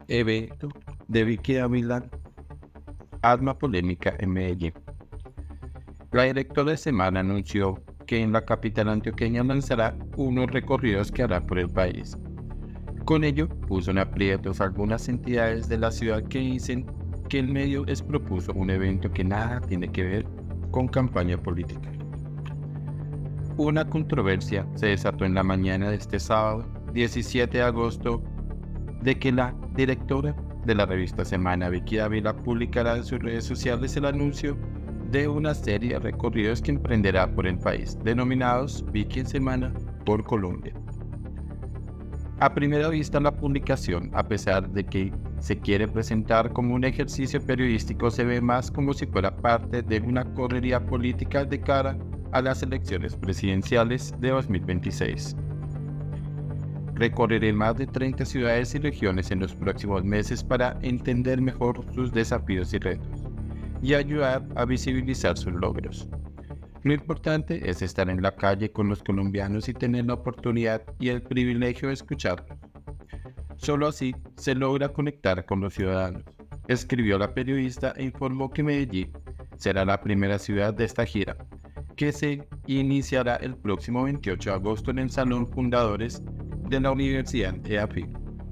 Evento de Vicky Ávila arma polémica en Medellín. La directora de Semana anunció que en la capital antioqueña lanzará unos recorridos que hará por el país. Con ello, puso en aprietos algunas entidades de la ciudad que dicen que el medio les propuso un evento que nada tiene que ver con campaña política. Una controversia se desató en la mañana de este sábado, 17 de agosto, de que la directora de la revista Semana, Vicky Ávila, publicará en sus redes sociales el anuncio de una serie de recorridos que emprenderá por el país, denominados Vicky en Semana por Colombia. A primera vista, la publicación, a pesar de que se quiere presentar como un ejercicio periodístico, se ve más como si fuera parte de una correría política de cara a las elecciones presidenciales de 2026. Recorreré más de 30 ciudades y regiones en los próximos meses para entender mejor sus desafíos y retos y ayudar a visibilizar sus logros. Lo importante es estar en la calle con los colombianos y tener la oportunidad y el privilegio de escucharlos. Solo así se logra conectar con los ciudadanos, escribió la periodista e informó que Medellín será la primera ciudad de esta gira, que se iniciará el próximo 28 de agosto en el Salón Fundadores de la Universidad EAFIT.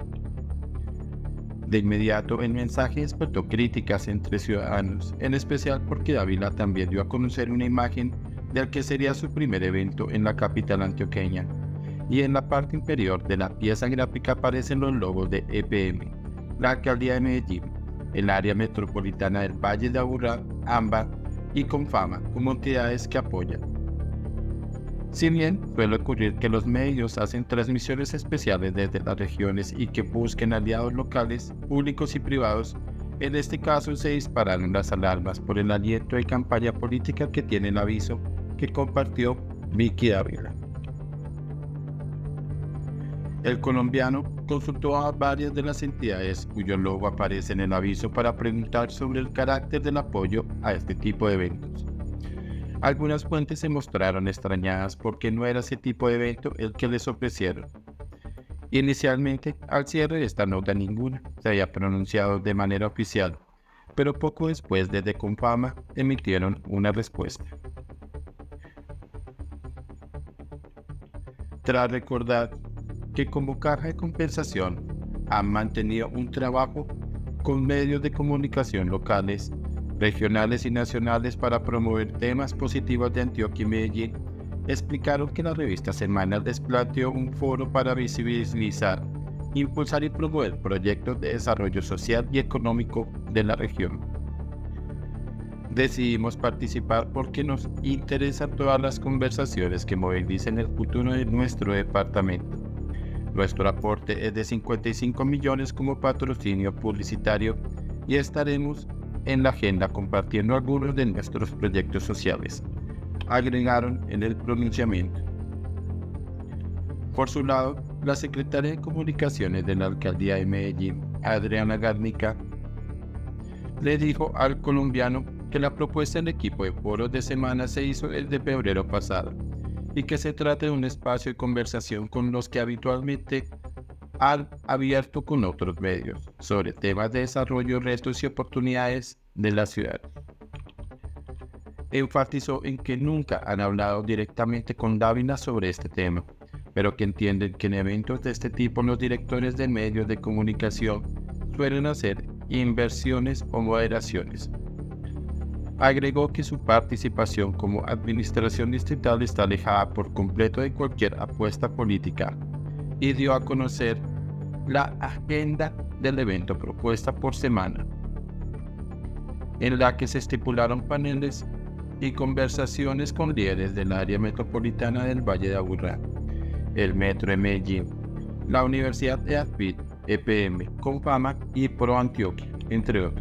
De inmediato, el mensaje despertó críticas entre ciudadanos, en especial porque Ávila también dio a conocer una imagen del que sería su primer evento en la capital antioqueña, y en la parte inferior de la pieza gráfica aparecen los logos de EPM, la Alcaldía de Medellín, el Área Metropolitana del Valle de Aburrá, AMBA y Confama como entidades que apoyan. Si bien suele ocurrir que los medios hacen transmisiones especiales desde las regiones y que busquen aliados locales, públicos y privados, en este caso se dispararon las alarmas por el aliento de campaña política que tiene el aviso que compartió Vicky Ávila. El colombiano consultó a varias de las entidades cuyo logo aparece en el aviso para preguntar sobre el carácter del apoyo a este tipo de eventos. Algunas fuentes se mostraron extrañadas porque no era ese tipo de evento el que les ofrecieron. Inicialmente, al cierre de esta nota ninguna se había pronunciado de manera oficial, pero poco después desde Confama emitieron una respuesta. Tras recordar que como caja de compensación han mantenido un trabajo con medios de comunicación locales, regionales y nacionales para promover temas positivos de Antioquia y Medellín, explicaron que la revista Semana les planteó un foro para visibilizar, impulsar y promover proyectos de desarrollo social y económico de la región. Decidimos participar porque nos interesan todas las conversaciones que movilicen el futuro de nuestro departamento. Nuestro aporte es de 55 millones como patrocinio publicitario y estaremos en la agenda compartiendo algunos de nuestros proyectos sociales, agregaron en el pronunciamiento. Por su lado, la secretaria de Comunicaciones de la Alcaldía de Medellín, Adriana Garnica, le dijo al colombiano que la propuesta del equipo de foros de Semana se hizo el de febrero pasado y que se trata de un espacio de conversación con los que habitualmente han abierto con otros medios sobre temas de desarrollo, retos y oportunidades de la ciudad. Enfatizó en que nunca han hablado directamente con Dávila sobre este tema, pero que entienden que en eventos de este tipo los directores de medios de comunicación suelen hacer inversiones o moderaciones. Agregó que su participación como administración distrital está alejada por completo de cualquier apuesta política y dio a conocer la agenda del evento propuesta por Semana, en la que se estipularon paneles y conversaciones con líderes del área metropolitana del Valle de Aburrá, el Metro de Medellín, la Universidad EAFIT, EPM, Confama y Pro Antioquia, entre otros.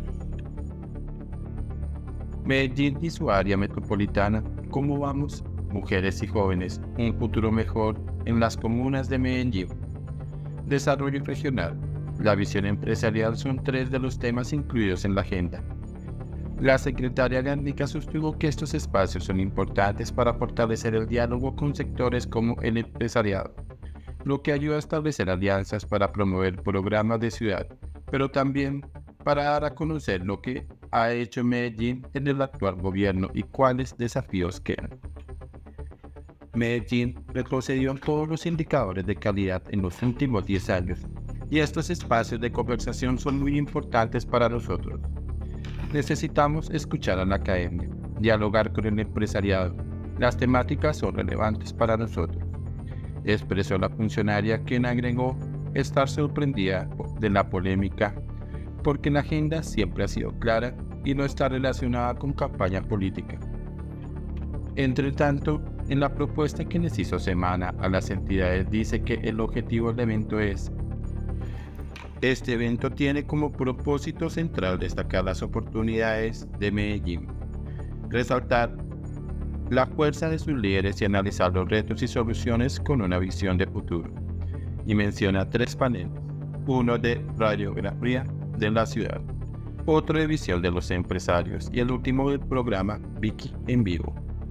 Medellín y su área metropolitana, ¿cómo vamos? Mujeres y jóvenes, un futuro mejor en las comunas de Medellín. Desarrollo regional, la visión empresarial son tres de los temas incluidos en la agenda. La secretaria Garnica sostuvo que estos espacios son importantes para fortalecer el diálogo con sectores como el empresariado, lo que ayuda a establecer alianzas para promover programas de ciudad pero también para dar a conocer lo que ha hecho Medellín en el actual gobierno y cuáles desafíos quedan. Medellín retrocedió en todos los indicadores de calidad en los últimos 10 años, y estos espacios de conversación son muy importantes para nosotros. Necesitamos escuchar a la academia, dialogar con el empresariado. Las temáticas son relevantes para nosotros, expresó la funcionaria, quien agregó estar sorprendida de la polémica porque la agenda siempre ha sido clara y no está relacionada con campaña política. Entre tanto, en la propuesta que les hizo Semana a las entidades dice que el objetivo del evento es: este evento tiene como propósito central destacar las oportunidades de Medellín, resaltar la fuerza de sus líderes y analizar los retos y soluciones con una visión de futuro. Y menciona 3 paneles, uno de radiografía de la ciudad, otro de visión de los empresarios y el último del programa Vicky en vivo.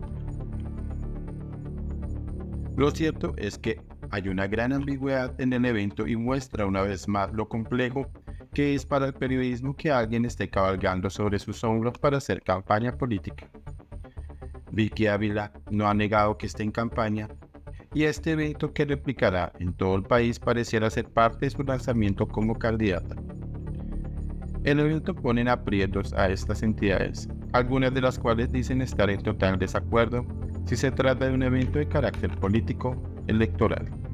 Lo cierto es que hay una gran ambigüedad en el evento y muestra una vez más lo complejo que es para el periodismo que alguien esté cabalgando sobre sus hombros para hacer campaña política. Vicky Ávila no ha negado que esté en campaña, y este evento, que replicará en todo el país, pareciera ser parte de su lanzamiento como candidata. El evento pone en aprietos a estas entidades, algunas de las cuales dicen estar en total desacuerdo si se trata de un evento de carácter político electoral.